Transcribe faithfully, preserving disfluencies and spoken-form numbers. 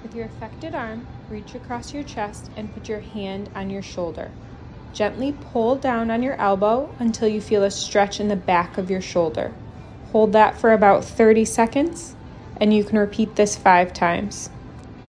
With your affected arm, reach across your chest and put your hand on your shoulder. Gently pull down on your elbow until you feel a stretch in the back of your shoulder. Hold that for about thirty seconds, and you can repeat this five times.